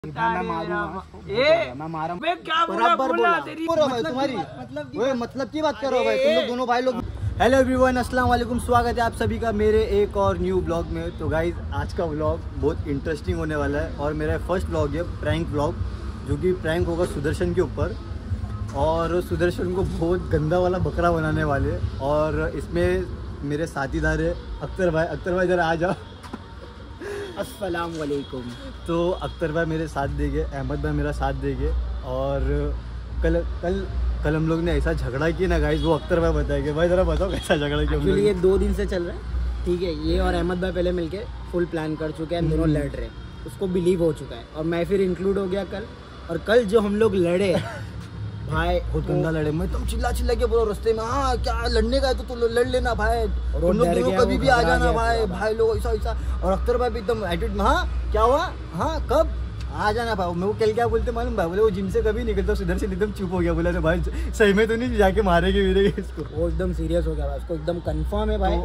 मतलब की बात कर रहा हूँ भाई, तुम लोग दोनों भाई लोग। हेलो एवरीवन, अस्सलाम वालेकुम, स्वागत है आप सभी का मेरे एक और न्यू ब्लॉग में। तो गाइज आज का ब्लॉग बहुत इंटरेस्टिंग होने वाला है और मेरा फर्स्ट ब्लॉग है प्रैंक ब्लॉग, जो कि प्रैंक होगा सुदर्शन के ऊपर। और सुदर्शन को बहुत गंदा वाला बकरा बनाने वाले और इसमें मेरे साथीदार है अख्तर भाई। अख्तर भाई जरा आ जाओ। अस्सलाम वालेकुम। तो अख्तर भाई मेरे साथ देंगे, अहमद भाई मेरा साथ देंगे। और कल हम लोग ने ऐसा झगड़ा किया ना गाइस, वो अख्तर भाई बताएंगे। भाई जरा बताओ कैसा झगड़ा किया। एक्चुअली ये 2 दिन से चल रहा है, ठीक है। ये और अहमद भाई पहले मिलके फुल प्लान कर चुके हैं, दोनों लड़ रहे हैं, उसको बिलीव हो चुका है और मैं फिर इंक्लूड हो गया कल। और कल जो हम लोग लड़े भाई, बहुत गंदा लड़े। मैं तुम चिल्ला के बोलो रास्ते में, हाँ क्या लड़ने का है तो लड़ लेना भाई, तुम लोग दोनों कभी भी आ जाना भाई। भाई लोग ऐसा। और अख्तर भाई भी एकदम एटीट्यूड में, हाँ क्या हुआ, हाँ कब आ जाना भाई। मैं वो कल क्या बोलते मालूम भाई, बोले वो जिम से कभी निकलता, इधर से एकदम चुप हो गया। बोला भाई सही में तो नहीं जाके मारेंगे मेरेगे इसको। वो एकदम सीरियस हो गया भाई, उसको एकदम कंफर्म है भाई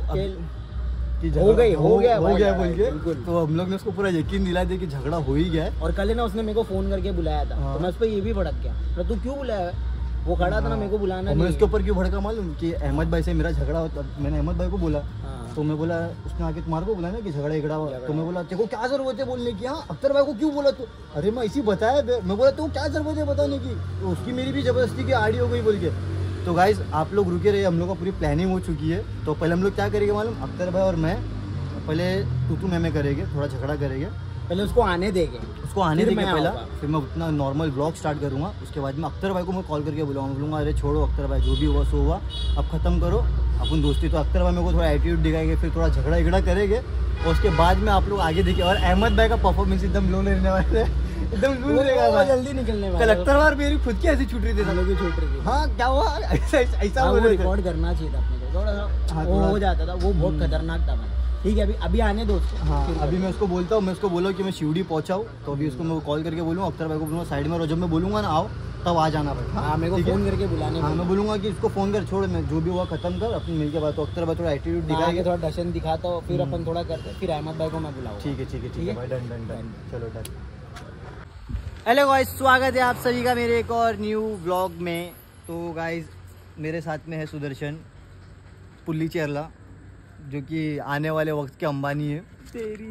कि हो गया बोल के। तो हम लोग ने उसको पूरा यकीन दिला दिया कि झगड़ा हो ही गया है। और कल ना उसने मेरे को फोन करके बुलाया था, तो मैं उस पर ये भी भड़क गया, तू क्यों बुलाया है? वो खड़ा था ना, मेरे को बुलाना नहीं। मैं उसके ऊपर क्यों भड़का मालूम कि अहमद भाई से मेरा झगड़ा होता। मैंने अहमद भाई को बोला, तो मैं बोला उसने आके तुम्हारे को बोला ना कि झगड़ा हुआ। तो मैं बोला तेरे को क्या जरूरत है बोलने की, हाँ अख्तर भाई को क्यों बोला तू? अरे मैं इसी बताया। मैं बोला तू क्या जरूरत है बताने की? तो उसकी मेरी भी जबरदस्ती की आड़ी हो गई बोल के। तो गाइज आप लोग रुके रहिए, हम लोग का पूरी प्लानिंग हो चुकी है। तो पहले हम लोग क्या करेंगे मालूम, अख्तर भाई और मैं पहले तू मैं करेंगे, थोड़ा झगड़ा करेंगे। पहले उसको आने देंगे पहला, फिर मैं उतना नॉर्मल ब्लॉग स्टार्ट करूँगा। उसके बाद में अख्तर भाई को मैं कॉल करके बोलूँगा अरे छोड़ो अख्तर भाई, जो भी हुआ सो हुआ, अब ख़त्म करो अपन दोस्ती। तो अख्तर भाई मेरे को थोड़ा एटीट्यूड दिखाएंगे, फिर थोड़ा झगड़ा करेंगे और उसके बाद में आप लोग आगे देखिए। और अहमद भाई का परफॉर्मेंस एकदम लो रहने वाले, एकदम लूज रहेगा, जल्दी निकलने वाला। कल अख्तर भाई मेरी खुद की ऐसी छूट रही थी, छूट रही थी। हाँ क्या हुआ, ऐसा रिकॉर्ड करना चाहिए था अपने को, थोड़ा हो जाता था, वो बहुत खतरनाक था। ठीक है अभी आने दो उसको। हाँ अभी मैं उसको बोलता हूँ, मैं उसको बोला कि मैं शिवड़ी पहुँचाऊँ। तो अभी उसको मैं कॉल करके बोलूँगा, अख्तर भाई को बोलूँगा साइड में, और जब मैं बोलूँगा ना आओ तब आ जाना भाई। हाँ मेरे को फोन करके बुलाने। हाँ मैं बोलूँगा कि इसको फ़ोन कर, छोड़ मैं जो भी हुआ खत्म कर, अपनी मिल के बात। तो अख्तर भाई थोड़ा एटीट्यूड दिखाएंगे, थोड़ा डशन दिखाता हो, फिर अपन थोड़ा करते, फिर अहमद भाई को मैं बुलाऊँ। ठीक है भाई, डन। चलो डन। हेलो गाइस, स्वागत है आप सभी का मेरे एक और न्यू ब्लॉग में। तो गाइस मेरे साथ में है सुदर्शन पुल्ली चेरला, जो कि आने वाले वक्त के अंबानी है। तेरी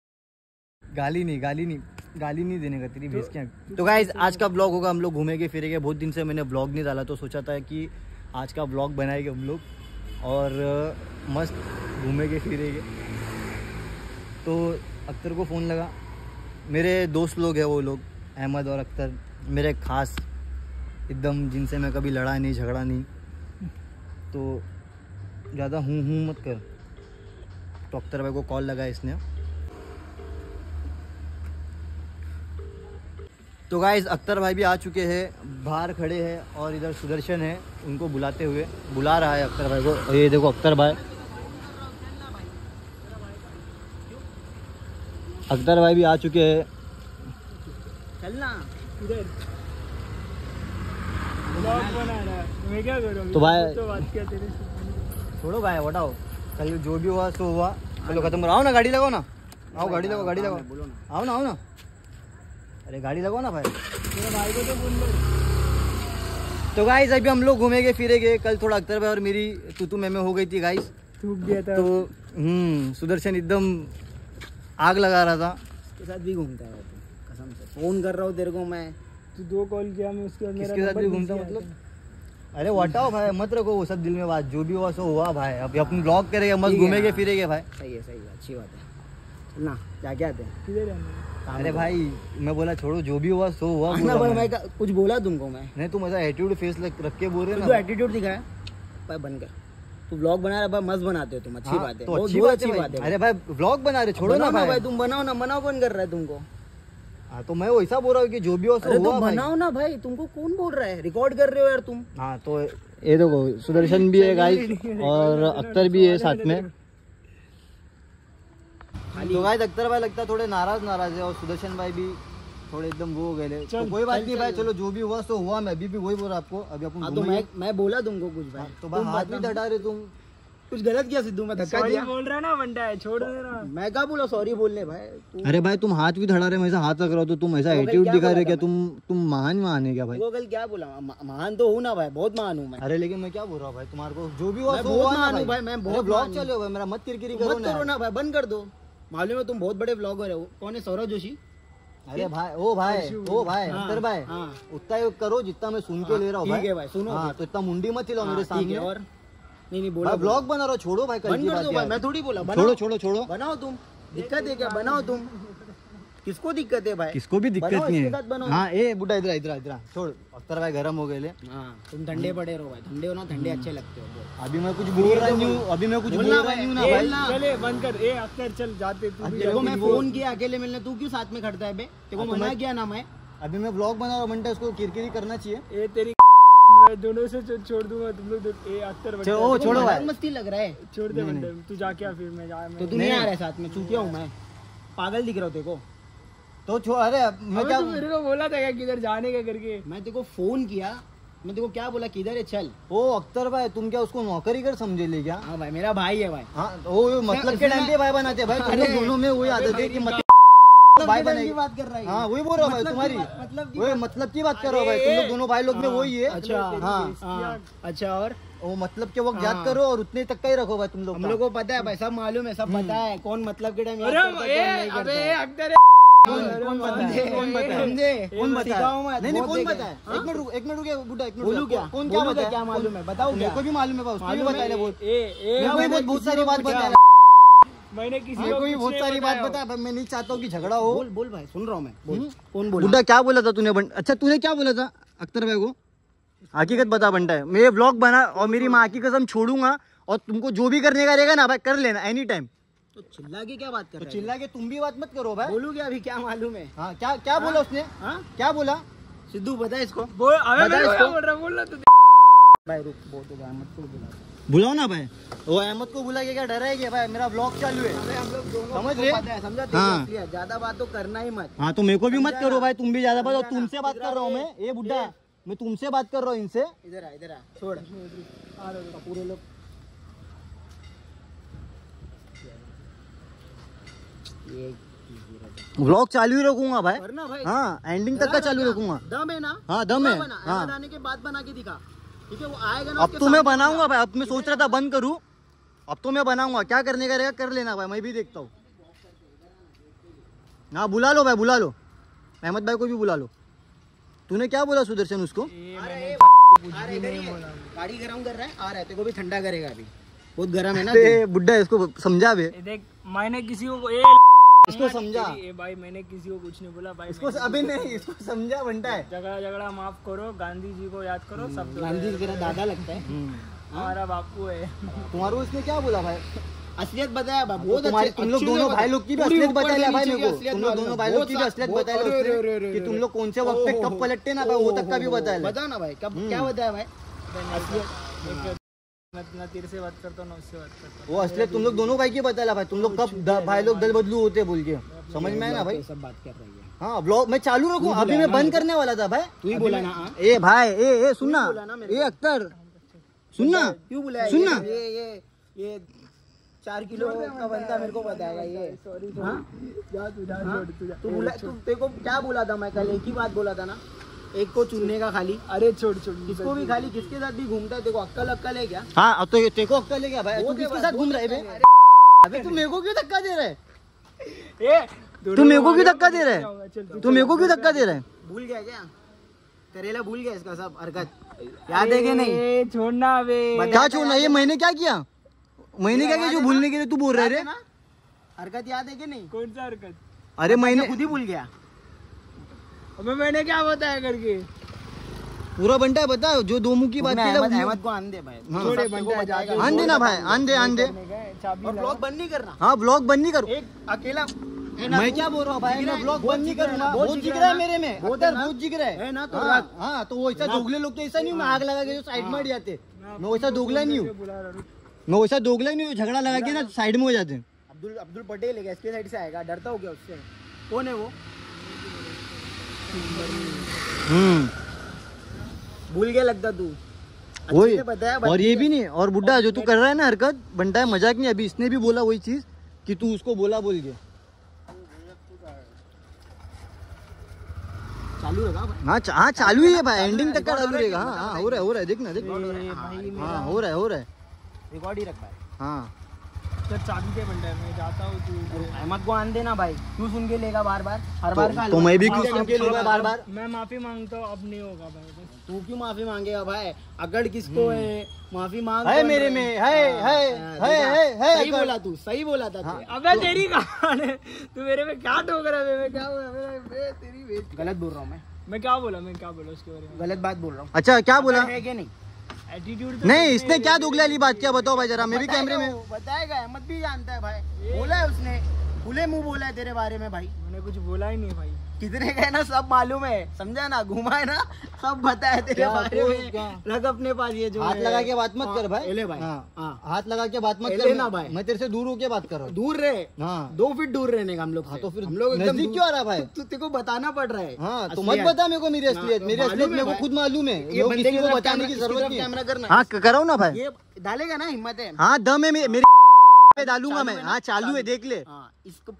गाली नहीं देने का, तेरी भेज क्या। तो गाइज आज का ब्लॉग होगा, हम लोग घूमेंगे फिरेंगे। बहुत दिन से मैंने ब्लॉग नहीं डाला, तो सोचा था कि आज का ब्लॉग बनाएंगे हम लोग और मस्त घूमेंगे फिरेंगे। तो अख्तर को फ़ोन लगा, मेरे दोस्त लोग हैं वो लोग, अहमद और अख्तर मेरे खास एकदम, जिनसे मैं कभी लड़ा नहीं झगड़ा नहीं। तो ज़्यादा हूँ मत कर। तो अख्तर भाई को कॉल लगा इसने। तो गाइस अख्तर भाई भी आ चुके हैं, बाहर खड़े हैं और इधर सुदर्शन है, उनको बुला रहा है अख्तर भाई को। और ये देखो अख्तर भाई भी आ चुके हैं। चलना तो भाई छोड़ो भाई, हटाओ, कल जो भी हुआ सो हुआ, चलो खत्म करो। आओ ना गाड़ी लगाओ ना, आओ गाड़ी लगाओ बोलो ना, आओ ना। अरे गाड़ी लगाओ ना भाई, मेरे भाई को तो बोल लो। तो गाइस अभी हम लोग घूमेंगे फिरेंगे। कल थोड़ा अख्तर भाई और मेरी तू मैं हो गई थी गाइस, थूक दिया था। तो सुदर्शन एकदम आग लगा रहा था। उसके साथ भी घूमता है कसम से, फोन कर रहा हूँ तेरे को मैं, तू 2 कॉल किया मैं उसके, किसके साथ भी घूमता मतलब। अरे हटाओ भाई, मत रखो वो सब दिल में बात, जो भी हुआ सो हुआ भाई। अभी अपन ब्लॉग करेंगे, मस्त घूमेंगे फिरेंगे भाई। सही है अच्छी बात है ना। क्या आते हैं? अरे भाई मैं बोला छोड़ो, जो भी हुआ सो हुआ। मैं कुछ बोला तुमको मैं? नहीं, तुम ऐसा एटीट्यूड फेस रख के बोल रहे हो ना। एटीट्यूड दिखाया भाई, बंद कर। तू ब्लॉग बना रहा, मस्त बनाते हो तुम, अच्छी बात है, तो अच्छी बात है। अरे भाई ब्लॉग बना रहे, छोड़ो ना भाई, तुम बनाओ ना, बनाओ कौन कर रहा है तुमको? हाँ तो मैं वैसा बोल रहा हूँ कि जो भी हो सो हुआ। बनाओ ना भाई, तुमको कौन बोल रहा है? रिकॉर्ड कर रहे हो यार तुम। हाँ तो ये देखो सुदर्शन भी है गाइस और अख्तर भी है साथ में। तो गाइस अख्तर भाई लगता है थोड़े नाराज है और सुदर्शन भाई भी थोड़े एकदम वो हो गए। तो कोई बात नहीं भाई, चलो जो भी हुआ सो हुआ। मैं अभी भी वही बोल रहा आपको, अभी अपन तो मैं बोला तुमको कुछ भाई, तो भाई हाथ भी डटा रहे तुम। कुछ गलत किया सिद्धू, मैं धक्का दिया बोल रहा है ना बंटा है, छोड़ देना। मैं क्या बोला सॉरी बोलने भाई अरे भाई तुम हाथ भी धड़ा रहे हो, ऐसा हाथ रख रहा हो तो तुम ऐसा एटीट्यूड दिखा रहे क्या? तुम महान है क्या भाई? वो कल क्या बोला? महान तो हूँ ना भाई, बहुत महान हूँ मैं। अरे लेकिन मैं क्या बोल रहा हूँ भाई, तुम्हारे को जो भी हुआ मैं सो बहुत हुआ ना महान हूँ भाई। भाई, मैं बहुत ब्लॉग चले हुए, मेरा मत किरकिरी करो मत करो ना भाई, बंद कर दो। मालूम है तुम बहुत बड़े ब्लॉगर हो। कौन है? सौरभ जोशी। अरे भाई ओ भाई अख्तर भाई, उतना ही करो जितना मैं सुन के ले रहा हूँ ठीक है भाई, सुनो। हाँ तो इतना मुंडी मत हिलाओ मेरे सामने। और नहीं बोला, ब्लॉग बना रहा, छोड़ो भाई, कल की बात है। मैं थोड़ी बोला छोड़ो बनाओ। तुम दिक्कत है क्या? बनाओ तुम। किसको दिक्कत है भाई? किसको भी दिक्कत नहीं है। बनाओ। हाँ ए बुड्ढा इधर छोड़, अख्तर भाई गरम हो गए ले। तुम ठंडे पड़े रहो भाई, ठंडे हो ना, ठंडे अच्छे लगते हो। अभी मैं कुछ बोल रहा नहीं हूँ ना भाई। चले बंद कर, ए अख्तर चल जाते तू भी। देखो मैं फोन किया अकेले मिलने, तू क्यों साथ में खड़ता है बे? देखो मना किया ना मैं। अभी मैं ब्लॉग बना रहा हूँ बंटा, उसको किरकिरी करना चाहिए। ए तेरी मैं दोनों से छोड़ दूंगा तुम लोग। ए अख्तर छोड़ो भाई, मस्ती लग रहा है। छोड़ दे बंटे, तू जाके आ, फिर मैं जा। तो तू नहीं आ रहा है साथ में? चूतिया हूँ मैं, पागल दिख रहा हूँ तेको तो छोड़। अरे मैं क्या, मेरे को बोला था क्या किधर जाने का करके? मैं तेको फोन किया, मैं तेको क्या बोला, किधर है चल। ओ अख्तर भाई तुम क्या उसको नौकरी कर समझे ले क्या? हाँ भाई मेरा भाई है भाई। हाँ वो मतलब के टाइम पे भाई बनाते भाई, तुम लोग दोनों में वही आदत है कि मतलब भाई बनाएगी। बात कर रहा है। हाँ वही बोल रहा हूँ भाई, तुम्हारी वही मतलब की बात कर रहा हूँ भाई। तुम लोग दोनों भाई लोग में वही है। अच्छा हाँ अच्छा, और वो मतलब के वक्त याद करो और उतने तक का ही रखो भाई तुम लोग। हम लोग को पता है भाई, सब मालूम है, सब पता है कौन मतलब के टाइम अख्तर कौन पता है, कौन पता है, कौन बता? सिखाऊं मैं, नहीं बहुत कौन देखे। पता है? एक मिनट रुके बुड्ढा, एक मिनट बोलूं क्या? कौन क्या बोलूं बता? क्या मालूम है? बताओ मेरे क्या? को भी मालूम है, उसको भी मालूम बता ले। बोल ए मेरे को बहुत सारी बात बता, मैंने किसी मेरे को भी को बहुत सारी बात बता। मैं नहीं चाहता हूँ कि झगड़ा हो। बोल भाई, सुन रहा हूँ मैं। बोल कौन बोला? बुड्ढा क्या बोला था तूने? अच्छा तूने क्या बोला था अख्तर भाई को? हकीकत बता बंटा है, मैं ब्लॉग बना और मेरी माँ की कसम छोड़ूंगा, और तुमको जो भी करने का रहेगा ना भाई कर लेना एनी टाइम। तो चिल्ला के क्या बात कर रहे हो? चिल्ला के तुम भी बात मत करो भाई। बोलू क्या अभी? क्या मालूम है? हाँ क्या बोला उसने? हाँ क्या बोला? सिद्धू बता इसको। बोल, अबे बता मेरे को इसको। क्या बोल रहा, बोल रहा तू। भाई रुक, बहुत हो गया, मत को बुला। बुलाओ ना भाई। वो अहमद को बुला के क्या डरा है क्या भाई? मेरा ब्लॉग चालू है, अबे हम लोग दोनों समझ को रहे? पता है, समझा? हाँ। ज्यादा बात तो करना ही मत। हाँ तो मेरे को भी मत करो भाई, तुम भी ज्यादा बात। और तुमसे बात कर रहा हूँ मैं, ये बुड्ढा मैं तुमसे बात कर रहा हूँ इनसे। इधर आ छोड़। पूरे लोग व्लॉग चालू ही रखूंगा भाई। करना भाई। हाँ एंडिंग तक का चालू रखूंगा। दम है ना? हाँ दम है। हाँ आने के बाद बना के दिखा, ठीक है? वो आएगा ना, अब तो मैं बनाऊंगा भाई। अब मैं सोच रहा था बंद करूं, अब तो मैं बनाऊंगा। क्या करने का रहेगा कर लेना भाई, मैं भी देखता हूँ। हाँ बुला लो भाई, बुला लो अहमद भाई को भी बुला लो। तूने क्या बोला सुदर्शन उसको? गाड़ी गरम कर रहा है, आ रहा है, तेरे को भी ठंडा करेगा अभी, बहुत गरम है ना। बुड्ढा इसको समझा बे, देख मैंने किसी को इसको समझा। ए भाई मैंने किसी को कुछ नहीं बोला भाई। इसको अभी नहीं, इसको समझा बनता है। झगड़ा माफ करो, गांधी जी को याद करो, सब गांधी तेरा दादा लगता है, हमारा बापू है। तुम्हारे उसने क्या बोला भाई? असलियत बताया भाई, बहुत तुम्हारे अच्छे। तुम लोग दोनों भाई लोग की भी असलियत बताया भाई मेरे को। तुम लोग दोनों भाई लोग की भी असलियत बताया कि तुम लोग कौन से वक्त पे कब पलटते ना भाई, वो तक का भी बताया। बता ना भाई, कब क्या बताया भाई? ना तेरे से बात करता हूँ ना उससे बात करता वो असलियत तुम लोग दोनों भाई की बताया भाई। तुम लोग कब भाई लोग दल बदलू होते बोल के, समझ में आया ना भाई? सब बात कर रही है। हाँ ब्लॉग मैं चालू रखूं, अभी मैं बंद करने वाला था भाई। तू ही बोला ना। ए भाई ए सुनना, ए अख्तर सुनना, क्यों बुलाया? सुनना। ये 4 किलो का बनता मेरे को बताएगा ये। तू बोला, तू तेरे को क्या बोला था मैं कल? एक ही बात बोला था ना, एक को चुनने का खाली। अरे छोड़ किसको भी खाली, किसके साथ भी घूमता है, देखो अक्कल है क्या? हाँ अब तो तेरे को अक्कल है क्या भाई? तू किसके साथ घूम रहा है बे? अबे तू मेरे को क्यों धक्का दे रहा है? तू मेरे को क्यों धक्का दे रहा है? तू मेरे को क्यों धक्का दे रहा है? भूल गया क्या? करेला भूल गया इसका सब हरकत, याद है कि नहीं? छोड़ना अबे। क्या छोड़ना? ये मैंने क्या किया? मैंने क्या किया जो भूलने के लिए तू बोल रहा है रे? हरकत याद है कि नहीं? कौन सा हरकत? अरे मैंने खुद ही भूल गया। अबे मैंने क्या बताया करके? पूरा बंटा है बता, जो दो मुंह की बात की अहमद को आन दे भाई, छोड़े बंटा जाके आन देना भाई, आन दे। और ब्लॉग बंद नहीं करना। हाँ ब्लॉग बंद नहीं करो। एक अकेला मैं क्या बोल रहा हूँ भाई, मैं ब्लॉग बंद नहीं करूंगा। बहुत जिगरा है मेरे में, बहुत जिगरा है ना। तो हाँ तो वैसा दोगले लोग तो ऐसा नहीं, मैं आग लगा के जो साइड में हट जाते, मैं वैसा दोगला नहीं हूँ। मैं वैसा दोगला नहीं हूँ, झगड़ा लगा के ना साइड में हो जाते हैं। अब्दुल पटेल है, इसके साइड से आएगा, डरता हो क्या उससे? कौन है वो? भूल गया लगता तू। वही बताया और ये भी नहीं। और बुड्ढा जो तू कर रहा है ना हरकत, बनता है मजाक नहीं। अभी इसने भी बोला वही चीज कि तू उसको बोला बोल के। चालू रहेगा भाई। हाँ चालू ही है भाई, एंडिंग तक का चालू रहेगा। हाँ हो रहा है देख ना देख। हाँ हो रहा है रिकॉर्ड ही रख भाई। हाँ तो चाबी के बंदा है, मैं जाता हूँ तू अहमद को आन देना भाई, क्यों सुन के लेगा बार बार हर बार का। तो मैं भी क्यों सुन के लूंगा बार बार। मैं माफी मांगता हूँ, अब नहीं होगा भाई। तू क्यों माफी मांगेगा भाई, अगर किसको है माफी मांग है मेरे में है। सही बोला तू, सही बोला था तू। अबे तेरी कहानी है, तू मेरे में क्या ठोक रहा है? मैं क्या तेरी गलत बोल रहा हूँ मैं क्या बोला उसके बारे में? गलत बात बोल रहा हूँ। अच्छा क्या बोला? है कि नहीं? एटीट्यूड नहीं इसने क्या दोगला वाली बात क्या बताओ भाई जरा, मैं भी कैमरे में। बताएगा, अहमद भी जानता है भाई। बोला है उसने, खुले मुंह बोला है तेरे बारे में भाई। मैंने कुछ बोला ही नहीं भाई। कितने गए ना सब मालूम है, समझा ना, घुमा है ना, सब बताया तेरे बारे में। रख अपने पास ये जो हाथ लगा के बात मत कर भाई। ले भाई। हाँ हाथ लगा के बात मत ले कर ना भाई। मैं तेरे से दूर होके बात कर रहा हूँ। दूर रहे। हाँ 2 फीट दूर रहने का हम लोग। हाँ तो फिर हम लोग एकदम नजदीक क्यों आ रहा है भाई? तेरे को बताना पड़ रहा है। हाँ तो मत बता मेरे को मेरी असलियत। मेरी असलियत मेरे को खुद मालूम है, ये लोग किसी को बताने की जरूरत नहीं कैमरा है। करना। हाँ कराओ ना भाई। ये डालेगा ना, हिम्मत है। हाँ दम है मेरे डालूंगा मैं। हाँ चालू है देख ले। हाँ इसको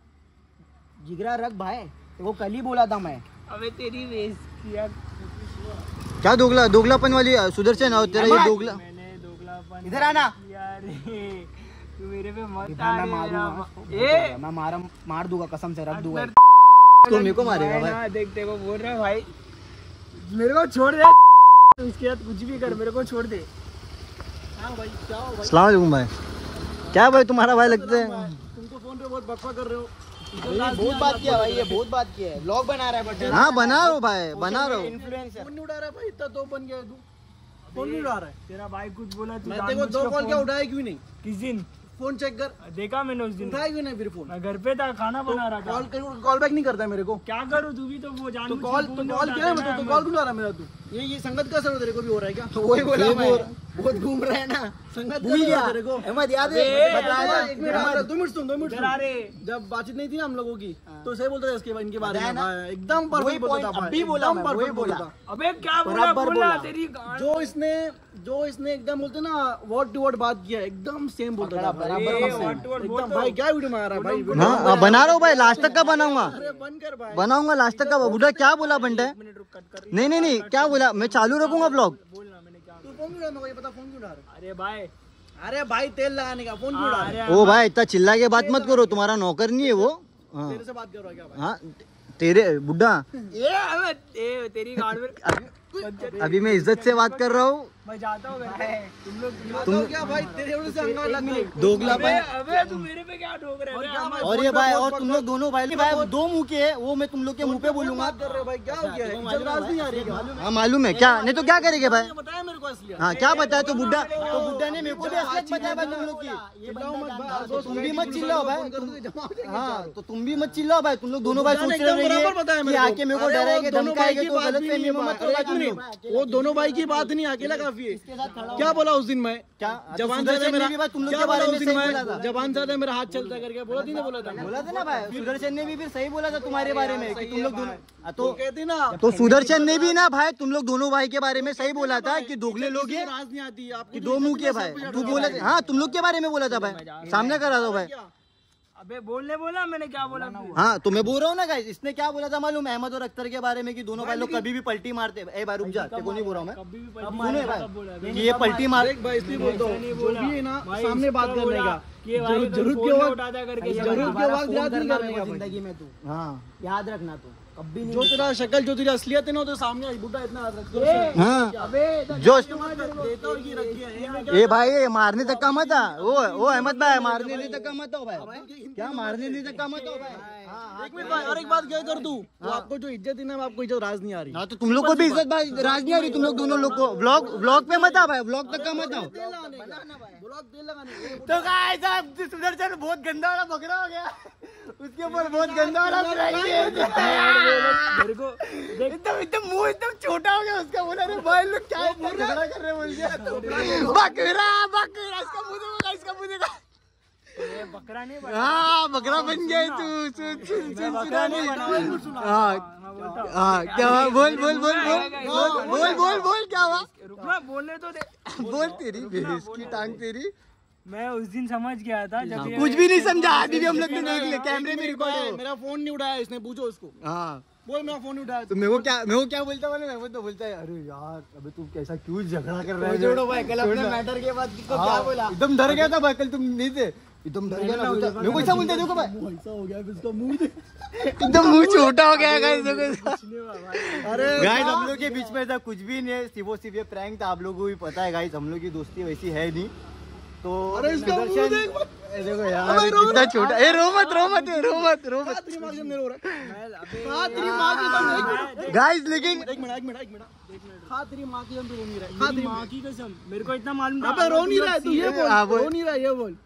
जिगरा रख भाई, वो कल ही बोला था मैं। अबे तेरी वेस्ट किया। क्या दोगलापन वाली सुदर्शन और तेरा ये दोगला। मैंने दोगलापन इधर आना यार, तू मेरे पे मत मैं मारूंगा, मैं मार दूंगा कसम से, रख दूंगा। तो मेरे को मारेगा भाई। देख देखो बोल रहा है भाई, मेरे को छोड़ दे। उसके बाद कुछ भी कर, मेरे को छोड़ दे। हाँ भाई क्या हो भाई? अस्सलाम वालेकुम भाई। क्या भाई तुम्हारा भाई लगता है? तुमको फोन पे बहुत बकवा कर रहे हो। बहुत बात किया भाई, ये बहुत बात किया है। ब्लॉग बना रहा है बट हाँ बना रहा हूँ भाई, बना रहा हूँ। इन्फ्लुएंसर फोन नहीं उठा रहा है भाई, इतना तो बन गया तू। फोन नहीं उठा रहा है तेरा भाई, कुछ बोला तू? मैं देखो 2 कॉल क्या उठाया क्यों नहीं? किस दिन फोन चेक कर, देखा मैंने उस दिन। उठाया क्यों नहीं फिर फोन? मैं घर पे था, खाना बना रहा था। कॉल बैक नहीं करता है मेरे को। क्या करूँ, तू भी तो वो जान। तो कॉल किया है, तो कॉल क्यों आ रहा है मेरा? तू ये संगत का सर तेरे को भी हो रहा है क्या? तो वही बोला मैं, बहुत घूम रहा है ना संगत। भूल गया तेरे को अहमद, याद है? बताया 2 मिनट सुन। जब बातचीत नहीं थी ना हम लोगों की, तो सही बोलता था इसके बारे, इनके बारे में एकदम परफेक्ट बोलता था। अभी बोला, वही बोला। अबे क्या बोला तेरी? जो इसने एकदम बोलते ना वर्ड टू वर्ड बात किया, एकदम सेम बोलता था एकदम। भाई क्या वीडियो में आ रहा है भाई? हाँ बना रहा हूँ भाई, लास्ट तक का बनाऊंगा। अरे बंद कर भाई, बनाऊंगा लास्ट तक का। बुढ़ा क्या बोला बंटा है? नहीं क्या बोला? मैं चालू रखूंगा ब्लॉग। तू फोन क्यों उठा? ये पता फोन क्यों उठा रहा? अरे भाई तेल लगाने का फोन क्यों उठा रहा? ओ भाई इतना चिल्ला के बात मत करो, तुम्हारा नौकर नहीं है वो। हाँ तेरे से बात कर रहा है क्या भाई? हाँ तेरे बुड्ढा, ये तेरी गाड़ में अभी मैं इज्जत से बात कर रहा हूँ। मैं जाता हूँ तुम क्या भाई, तेरे वजह से अंगार लग गई। दोगलापन। अबे तू मेरे पे क्या ठोक रहा है? और ये भाई, और तुम लोग दोनों भाई 2 मुंह के है, वो मैं तुम लोग के मुंह पे बोलूंगा। कर रहे हो भाई, क्या हो गया? इज्जत राज नहीं आ रही है? हाँ मालूम है क्या, नहीं तो क्या करेंगे भाई? बताया मेरे को असलियत। हाँ क्या बताया? तो बुड्ढा ने मेरे को भी असलियत बताया भाई तुम लोग की। तो तुम भी मत चिल्लाओ भाई। हाँ तो तुम भी मत चिल्लाओ भाई। तुम लोग दोनों भाई सोच रहे कि आके मेरे को डराएंगे धमकाएंगे, तो गलत फहमी में मत करना तुम लोग। वो दोनों भाई की बात नहीं, अकेला काफी है। क्या बोला उस दिन मैं? क्या जवान ज्यादा मेरा, तुम लोग क्या के बोला बारे उस में दिन सही मैं? बोला था। जवान ज्यादा मेरा हाथ चलता करके बोला थी ना? बोला था ना भाई। सुदर्शन ने भी फिर सही बोला था तुम्हारे बारे में कि तुम लोग दोनों। तो कहते ना, तो सुदर्शन ने भी ना भाई तुम लोग दोनों भाई के बारे में सही बोला था कि दोगले लोग हैं, राज नहीं आती आपको। कि 2 मुंह के भाई तू बोला। हाँ तुम लोग के बारे में बोला था भाई, सामने करा था भाई। अबे बोला मैंने क्या बोला? हाँ तो मैं बोल रहा हूँ ना गाइस, इसने क्या बोला था मालूम? अहमद और अख्तर के बारे में कि दोनों भाई लोग कभी भी पलटी मारते। ए भाई रुक जा, तेरे को नहीं बोल रहा हूँ मैं। सुनो भाई कि ये पलटी मार भाई, इसलिए बोलता हूँ जो भी है ना सामने बात करने का, जरूरत के वक्त याद नहीं करने का जिंदगी में। तू हाँ याद रखना, तू कभी नहीं, जो तेरा शक्ल, जो तेरी असलियत है ना, तो सामने बुड्ढा इतना याद रखता है। हाँ अबे जो देता और की रखी है। ए भाई ये मारने तक का मत आ। वो अहमद भाई मारने नहीं तक का मत हो भाई। क्या मारने नहीं तक का मत हो भाई? एक मिनट भाई, और एक बात क्या कर तू, तो आपको जो इज्जत है ना, आपको इज्जत राज नहीं आ रही। हाँ तो तुम लोग को भी इज्जत भाई राज नहीं आ रही। तुम लोग दोनों लोग को ब्लॉग पे मत आ भाई, ब्लॉग तक का मत आओ। तो गाइस अब सुदर्शन बहुत गंदा वाला बकरा हो गया, उसके ऊपर बहुत गंदा वाला मेरे को एकदम मुंह एकदम छोटा हो गया उसका। बोला रे भाई लोग क्या झगड़ा कर रहे हैं बोल दिया। बकरा इसका मुंह देखो, इसका मुंह देखो। बकरा नहीं बना। हाँ बकरा बन गया तू। बकरा नहीं बना। हाँ क्या हुआ? बोल बोल बोल बोल बोल बोल बोल क्या हुआ? रुकना बोलने तो दे। बोल तेरी भैंस की टांग तेरी। मैं उस दिन समझ गया था जब ये कुछ भी नहीं समझा, अभी भी हम लोग ने देख लिया, कैमरे में रिकॉर्ड है। मेरा फोन नहीं उठाया इसने, पूछो उसको। हाँ बोल मेरा फोन नहीं उठाया। तो मेरे को क्या बोलता है? मैं तो बोलता है अरे यार अबे तू कैसा क्यों झगड़ा कर रहा है? छोड़ो भाई, कल अपने मैटर के बाद किसको क्या बोला? एकदम डर गया था भाई, कल तुम नहीं थे, एकदम डर गया ना। मेरे को ऐसा बोलते देखो भाई, ऐसा हो गया इसका मुंह एकदम मुंह छोटा हो गया गाइस। अरे गाइस हम लोग के बीच में ऐसा कुछ भी नहीं है, सिर्फ ये प्रैंक था। आप लोगों को भी पता है गाइस, हम लोग की दोस्ती वैसी है नहीं। तो अरे इसका मुंह देखो यार कितना छोटा। ए रो मत रो मत रो मत रो मत गाइस। लेकिन एक मिनट खा तेरी माँ की, हम तो रो नहीं रहा। मेरी माँ की कसम मेरे को इतना मालूम था। अबे रो नहीं रहा है तू, ये बोल। रो नहीं रहा है, ये बोल।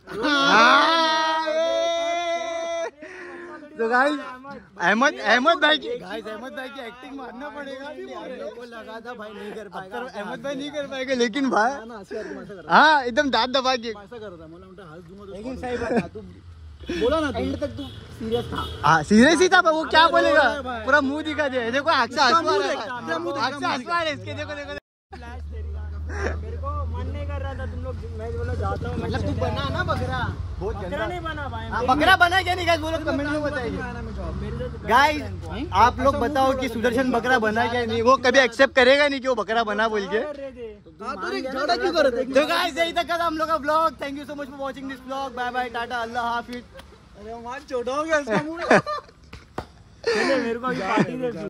तो गाइस अहमद भाई की एक्टिंग मारना पड़ेगा। को लगा था भाई नहीं कर पाएगा, अहमद भाई नहीं कर पाएगा, लेकिन भाई हाँ एकदम दांत दबा के ऐसा कर रहा था। हंस दूंगा। लेकिन सही बात है, तू बोला ना, एंड तक तू सीरियस था। हाँ सीरियस ही था। वो क्या बोलेगा? पूरा मुंह दिखा दे। देखो आँख से आंसू आ रहा है, आँख से आंसू आ रहे इसके। देखो देखो मेरे को मन नहीं कर रहा था तुम लोग। मैं बोला जाता हूँ। मतलब तू बना ना बकरा। बहुत बकरा नहीं बना भाई। हाँ, बकरा बना क्या नहीं गाइस? वो लोग कमेंट में बताइए गाइस। आप लोग बताओ कि सुदर्शन बकरा बना क्या नहीं। वो कभी एक्सेप्ट करेगा नहीं कि वो बकरा बना बोल के। तो गाइस यही तक था हम लोग का blog. Thank you so much for watching this blog. Bye bye, tata, अल्लाह हाफिज। अरे मान छोटा हो गया इसका मुंह। मेरे को पार्टी दे।